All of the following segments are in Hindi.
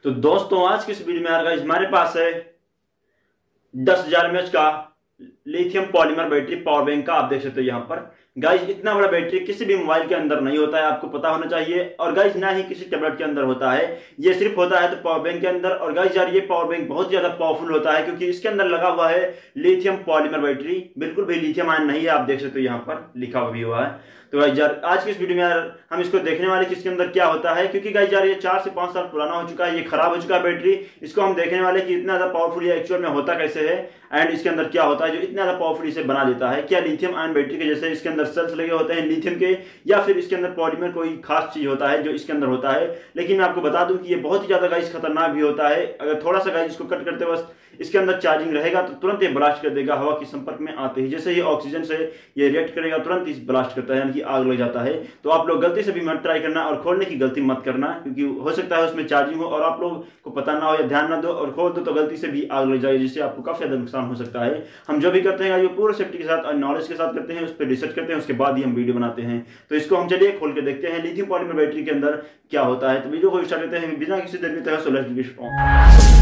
तो दोस्तों आज की इस वीडियो में यार गाइस हमारे पास है 10,000 mAh का lithium polymer battery power bank का। आप देख सकते हो यहाँ पर गाइस इतना बड़ा बैटरी किसी भी मोबाइल के अंदर नहीं होता है, आपको पता होना चाहिए। और गाइस ना ही किसी टैबलेट के अंदर होता है, ये सिर्फ होता है तो पावर बैंक के अंदर। और गाइस यार ये पावर बैंक बहुत ज्यादा पावरफुल होता है क्योंकि इसके अंदर लगा हुआ है लिथियम पॉलीमर बैटरी, बिल्कुल भी लिथियम आयन नहीं है। आप देख सकते हो यहाँ पर लिखा भी हुआ है। तो गाइस यार आज की इस वीडियो में यार हम इसको देखने वाले कि इसके अंदर क्या होता है, क्योंकि गाइस यार ये 4 से 5 साल पुराना हो चुका है, ये खराब हो चुका है बैटरी। इसको हम देखने वाले कि इतना ज्यादा पावरफुल ये एक्चुअल में होता कैसे है एंड इसके अंदर क्या होता है जो इतना ज्यादा पावरफुल इसे बना देता है। क्या लिथियम आयन बैटरी के जैसे इसके अंदर सेल्स लगे होते हैं लिथियम के, या फिर इसके अंदर पॉलीमर कोई खास चीज होता है जो इसके अंदर होता है। लेकिन मैं आपको बता दूं कि ये बहुत ही ज्यादा गाइस खतरनाक भी होता है। अगर थोड़ा सा गाइस इसको कट करते वक्त इसके अंदर चार्जिंग रहेगा तो तुरंत ये ब्लास्ट कर देगा हवा के संपर्क में आते ही। जैसे ही ऑक्सीजन से ये रिएक्ट करेगा तुरंत इस ब्लास्ट करता है, यानी कि आग लग जाता है। तो आप लोग गलती से भी मत ट्राई करना और खोलने की गलती मत करना, क्योंकि हो सकता है उसमें चार्जिंग हो और आप लोग को पता ना हो या ध्यान ना दो और खोल दो तो गलती से भी आग लग जाए, जिससे आपको काफी ज्यादा नुकसान हो सकता है। हम जो भी करते हैं ये पूरे सेफ्टी के साथ और नॉलेज के साथ करते हैं, उस पर रिसर्च करते हैं, उसके बाद ही हम वीडियो बनाते हैं। तो इसको हम चलिए खोल के देखते हैं लिथियम पॉलीमर बैटरी के अंदर क्या होता है। तो वीडियो को स्टार्ट करते हैं बिना किसी देर के। So let's get started.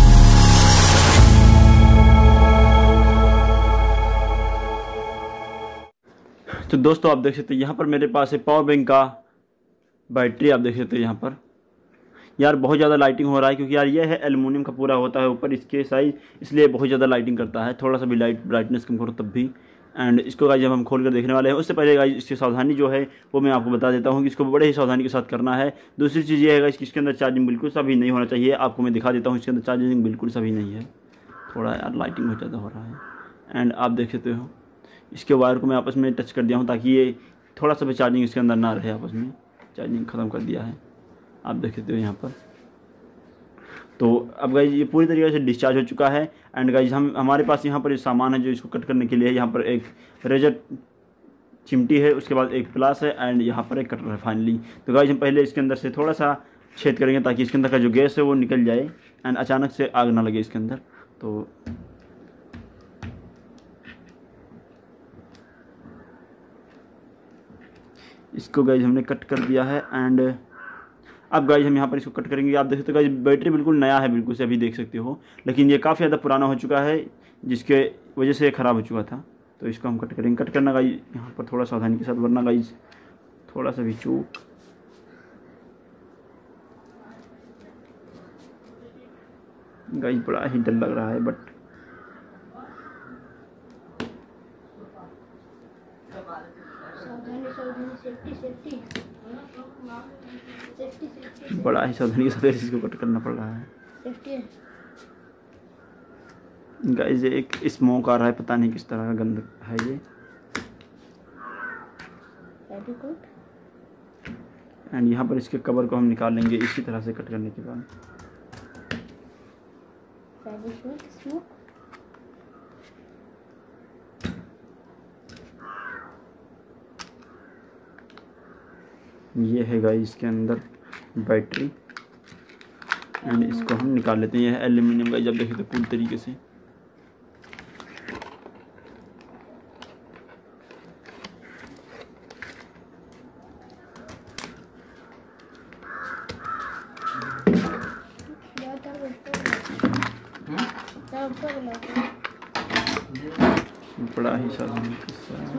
तो दोस्तों आप देख सकते हैं यहाँ पर मेरे पास है पावर बैंक का बैटरी। आप देख सकते हैं यहाँ पर यार बहुत ज़्यादा लाइटिंग हो रहा है, क्योंकि यार ये है एल्युमिनियम का पूरा होता है ऊपर इसके साइज, इसलिए बहुत ज़्यादा लाइटिंग करता है। थोड़ा सा भी लाइट ब्राइटनेस कम करो तब भी। एंड इसको गाइस जब हम खोल कर देखने वाले हैं उससे पहले गाइस इसकी सावधानी जो है वो मैं आपको बता देता हूँ कि इसको बड़े ही सावधानी के साथ करना है। दूसरी चीज़ ये है गाइस कि इसके अंदर चार्जिंग बिल्कुल सा भी नहीं होना चाहिए। आपको मैं दिखा देता हूँ इसके अंदर चार्जिंग बिल्कुल सा भी नहीं है। थोड़ा यार लाइटिंग बहुत ज़्यादा हो रहा है। एंड आप देख सकते हो इसके वायर को मैं आपस में टच कर दिया हूँ ताकि ये थोड़ा सा भी चार्जिंग इसके अंदर ना रहे। आपस में चार्जिंग ख़त्म कर दिया है, आप देख सकते हो यहाँ पर। तो अब गाइज ये पूरी तरीके से डिस्चार्ज हो चुका है। एंड गाइज हमारे पास यहाँ पर ये सामान है जो इसको कट करने के लिए। यहाँ पर एक रेजर चिमटी है, उसके बाद एक प्लास है एंड यहाँ पर एक कटर है फाइनली। तो गाइज हम पहले इसके अंदर से थोड़ा सा छेद करेंगे ताकि इसके अंदर का जो गैस है वो निकल जाए एंड अचानक से आग ना लगे इसके अंदर। तो इसको गाइज हमने कट कर दिया है। एंड अब गाइज हम यहाँ पर इसको कट करेंगे। आप देख सकते हो गाइज बैटरी बिल्कुल नया है, बिल्कुल से अभी देख सकते हो, लेकिन ये काफ़ी ज़्यादा पुराना हो चुका है जिसके वजह से ये ख़राब हो चुका था। तो इसको हम कट करेंगे। कट करना गाइज यहाँ पर थोड़ा सावधानी के साथ, वरना गाइज थोड़ा सा भी चूक गाइज बड़ा ही डर लग रहा है। बट बड़ा ही सावधानी के साथ इसको कट करना पड़ रहा है। गाइस एक स्मोक आ रहा है, पता नहीं किस तरह का गंद है ये। एंड यहाँ पर इसके कवर को हम निकाल लेंगे इसी तरह से कट करने के बाद। ये है गाइस इसके अंदर बैटरी एंड इसको हम निकाल लेते हैं। यह है एल्यूमिनियम का, जब देखें तो पूरी तरीके से। बड़ा ही सावधानी के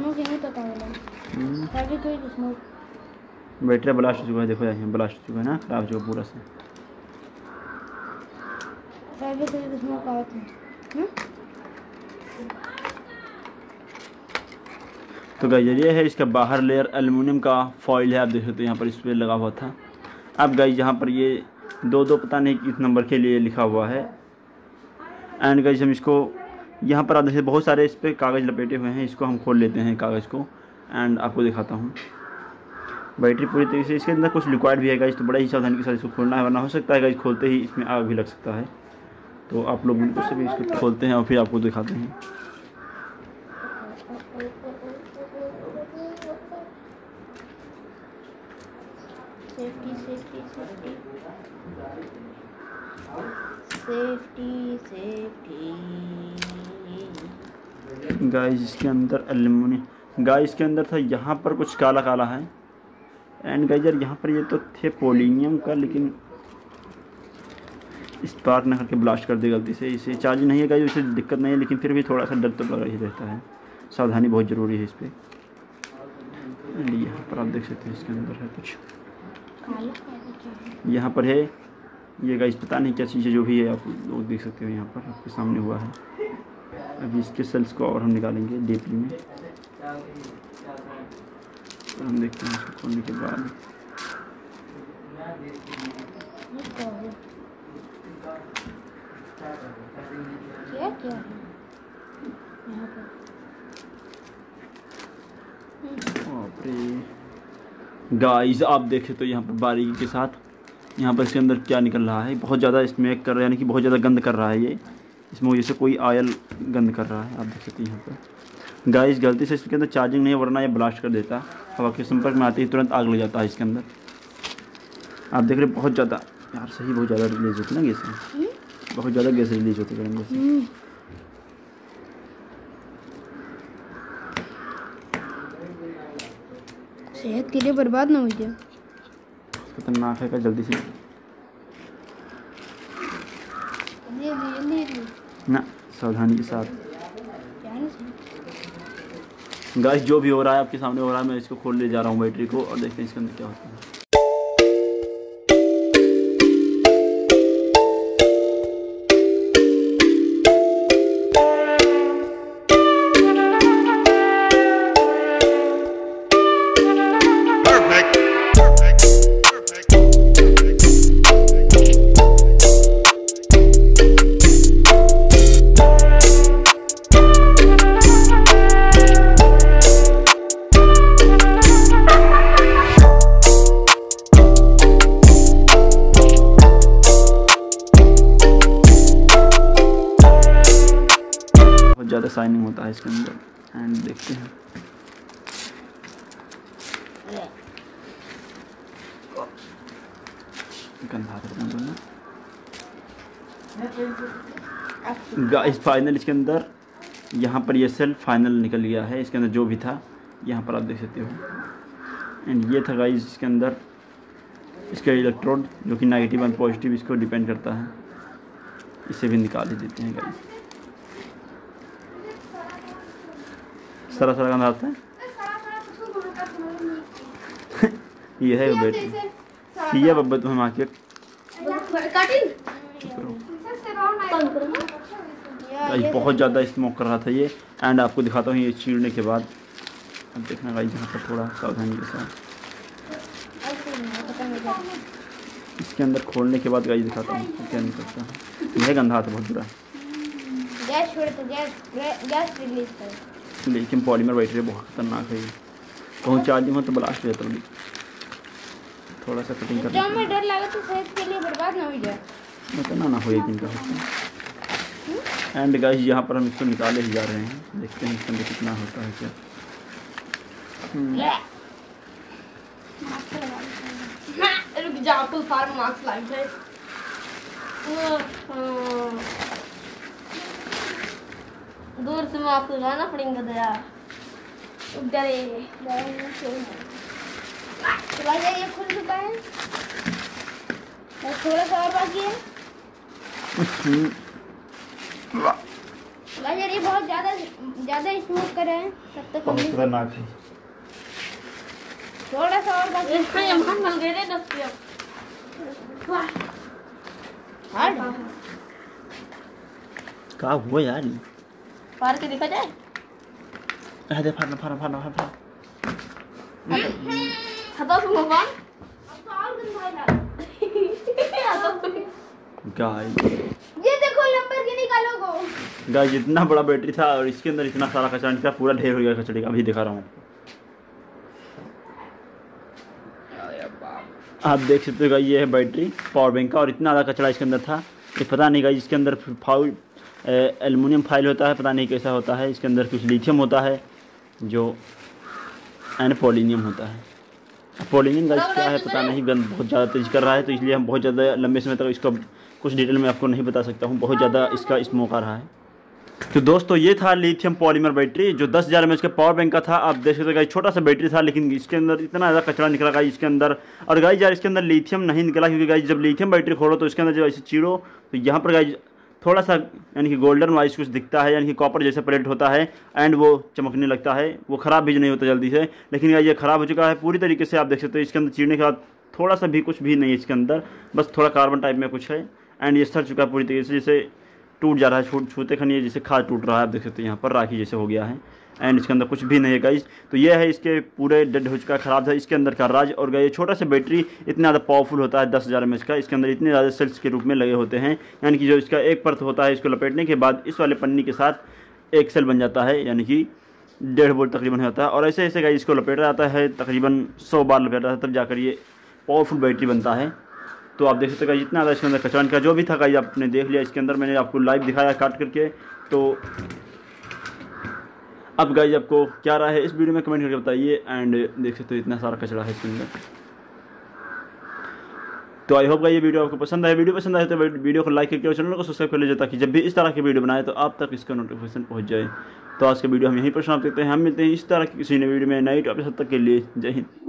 साथ। बैटरी ब्लास्ट हो चुका है, देखो यहाँ ब्लास्ट हो चुका है ना, खराब हो चुका पूरा से। तो गाइस ये है इसका बाहर लेयर एल्युमिनियम का फॉइल है, आप देख सकते हो यहाँ पर इस पर लगा हुआ था। अब गाइस यहाँ पर ये दो पता नहीं किस नंबर के लिए लिखा हुआ है। एंड गाइस हम इसको यहाँ पर आप देखिए बहुत सारे इस पर कागज़ लपेटे हुए हैं। इसको हम खोल लेते हैं कागज़ को एंड आपको दिखाता हूँ। बैटरी पूरी तरीके से, इसके अंदर कुछ लिक्विड भी है गाइस, तो बड़ा ही सावधानी के साथ इसको खोलना है, वरना हो सकता है गाइस खोलते ही इसमें आग भी लग सकता है। तो आप लोग बिल्कुल से भी इसको खोलते हैं और फिर आपको दिखाते हैं। Safety safety safety safety safety. Guys इसके अंदर एल्युमिनियम, गाइस इसके अंदर था यहाँ पर कुछ काला काला है। एंड गाइस यार यहाँ पर ये तो थे पोलिनियम का, लेकिन स्पार्क ना करके ब्लास्ट कर दे गलती से। इसे चार्ज नहीं है गाइस, उसे दिक्कत नहीं है, लेकिन फिर भी थोड़ा सा डर तो लगा ही रहता है। सावधानी बहुत ज़रूरी है इस पर। यहाँ पर आप देख सकते हैं इसके अंदर है कुछ, यहाँ पर है ये गाइस, पता नहीं क्या चीज़ है, जो भी है आप लोग देख सकते हो यहाँ पर आपके सामने हुआ है। अभी इसके सेल्स को और हम निकालेंगे डीपली में, तो हम देखते हैं इसको खोलने के बाद। क्या क्या है यहाँ पर? गाइस आप देखें तो यहाँ पर बारीकी के साथ यहाँ पर इसके अंदर क्या निकल रहा है। बहुत ज़्यादा स्मैक कर रहा है, यानी कि बहुत ज़्यादा गंद कर रहा है ये। इसमें वजह से कोई ऑयल गंद कर रहा है, आप देख सकते हैं यहाँ पर। गाइस गलती से इसके अंदर चार्जिंग नहीं है, वरना ये ब्लास्ट कर देता। हवा के संपर्क में आते ही तुरंत आग लग जाता है इसके अंदर। आप देख रहे बहुत ज़्यादा यार, सही बहुत ज़्यादा रिलीज होती है ना गैस, बहुत ज़्यादा गैस रिलीज होती है गर्म गैस से। सेहत के लिए बर्बाद ना हो जाए। खतरनाक है का, जल्दी से ना सावधानी के साथ। गाइस जो भी हो रहा है आपके सामने हो रहा है, मैं इसको खोल ले जा रहा हूँ बैटरी को, और देखते हैं इसके अंदर क्या होता है। ज़्यादा शाइनिंग होता है इसके अंदर। एंड देखते हैं गाइस फाइनल इसके अंदर यहाँ पर ये सेल फाइनल निकल गया है। इसके अंदर जो भी था यहाँ पर आप देख सकते हो। एंड ये था गाइस इसके अंदर इसका इलेक्ट्रोड, जो कि नेगेटिव एंड पॉजिटिव इसको डिपेंड करता है। इसे भी निकाल ही देते हैं गाइस। सारा गंदा आता है। ये है बैटरी, ये बब्बा तुम्हें मार्केट बहुत ज़्यादा स्मोक कर रहा था ये। एंड आपको दिखाता हूँ ये चीरने के बाद। अब देखना गाइस यहाँ पर थोड़ा सावधानी के साथ इसके अंदर खोलने के बाद गाइस दिखाता हूँ क्या निकलता है। यह गंदा था बहुत बुरा, गैस छोड़े तो गैस रिलीज कर। लेकिन पॉलीमर बैटरी बहुत खतरनाक है ये। कहूँ चार्जिंग हो तो ब्लास्ट हो जाता है। थोड़ा सा कटिंग कर, जब में डर लगा तो सेहत के लिए बर्बाद ना हो जाए, इतना ना हो एक दिन का होता है। एंड गाइस यहाँ पर हम इसको निकाले ही जा रहे हैं, देखते हैं इसके अंदर कितना होता है क्या। रुक जाओ तो फार्म मार्क्स लाइक है। दूर से मैं आपको लाना पड़ेगा तो यार। डरे ये खुल चुका है, थोड़ा सा और बाकी है। यार ये बहुत ज्यादा स्मोक कर रहे हैं, तब तक बहुत खतरनाक है। थोड़ा सा और बाकी है। क्या हुआ यार, फाड़ के देखा जाए। दे फाड़ना हटाओ तुम भगवान। गाइस ये देखो लंबरगिनी का लोगो। गाइस इतना बड़ा बैटरी था और इसके अंदर इतना सारा कचरा निकला, पूरा ढेर हो गया कचरे का। अभी दिखा रहा हूँ आप देख सकते हो गाइस, ये है बैटरी पावर बैंक का, और इतना ज़्यादा कचरा इसके अंदर था। ये पता नहीं गाइस इसके अंदर एल्युमिनियम फाइल होता है, पता नहीं कैसा होता है। इसके अंदर कुछ लिथियम होता है जो एंड पोलिनियम होता है। पोलिनियम गाइस क्या है पता नहीं, गंद बहुत ज़्यादा तेज कर रहा है, तो इसलिए हम बहुत ज़्यादा लंबे समय तक इसका कुछ डिटेल में आपको नहीं बता सकता हूँ। बहुत ज़्यादा इसका स्मोक आ रहा है। तो दोस्तों ये था लिथियम पॉलीमर बैटरी जो 10,000 mAh के पावर बैंक का था। आप देख सकते गाइस छोटा सा बैटरी था, लेकिन इसके अंदर इतना ज़्यादा कचरा निकला गाइस इसके अंदर। और गाइस यार इसके अंदर लिथियम नहीं निकला, क्योंकि गाइस जब लिथियम बैटरी खोलो तो इसके अंदर जब ऐसे चीरो तो यहाँ पर गाइस थोड़ा सा यानी कि गोल्डन वाइस कुछ दिखता है, यानी कि कॉपर जैसा प्लेट होता है एंड वो चमकने लगता है। वो ख़राब भी नहीं होता जल्दी से, लेकिन गाइस ये ख़राब हो चुका है पूरी तरीके से। आप देख सकते हो इसके अंदर चीरने के बाद थोड़ा सा भी कुछ भी नहीं है इसके अंदर, बस थोड़ा कार्बन टाइप में कुछ है एंड ये सड़ चुका है पूरी तरीके से, जैसे टूट जा रहा है, छूते खनिए जैसे खाद टूट रहा है। आप देख सकते हो यहाँ पर राखी जैसे हो गया है एंड इसके अंदर कुछ भी नहीं है गाइस। तो ये है इसके पूरे डेड हो चुका है, ख़राब था इसके अंदर का राज। और ये छोटा सा बैटरी इतना ज़्यादा पावरफुल होता है 10,000 mAh का, इसके अंदर इतने ज़्यादा सेल्स के रूप में लगे होते हैं, यानी कि जो इसका एक परत होता है इसको लपेटने के बाद इस वाले पन्नी के साथ एक सेल बन जाता है, यानी कि 1.5 वोल्ट तकरीबन होता है। और ऐसे ऐसे गाइस इसको लपेटा जाता है, तकरीबन 100 बार लपेटा जाता है, तब जाकर ये पावरफुल बैटरी बनता है। तो आप देख सकते हैं जितना ज़्यादा इसके अंदर कचरा का जो भी था गाइस आपने देख लिया इसके अंदर, मैंने आपको लाइव दिखाया काट करके। तो अब गाइस आपको क्या राय है इस वीडियो में कमेंट करके बताइए। एंड देख सकते हो इतना सारा कचरा है इसके अंदर। तो आई होप गाइस ये वीडियो आपको पसंद आए। वीडियो पसंद आए तो वीडियो को लाइक करके और चैनल को सब्सक्राइब कर लीजिए, ताकि जब भी इस तरह की वीडियो बनाए तो आप तक इसका नोटिफिकेशन पहुँच जाए। तो आज का वीडियो हम यहीं पर समाप्त करते हैं। हम मिलते हैं इस तरह की किसी नई वीडियो में नई टॉपिक। तब तक के लिए जय हिंद।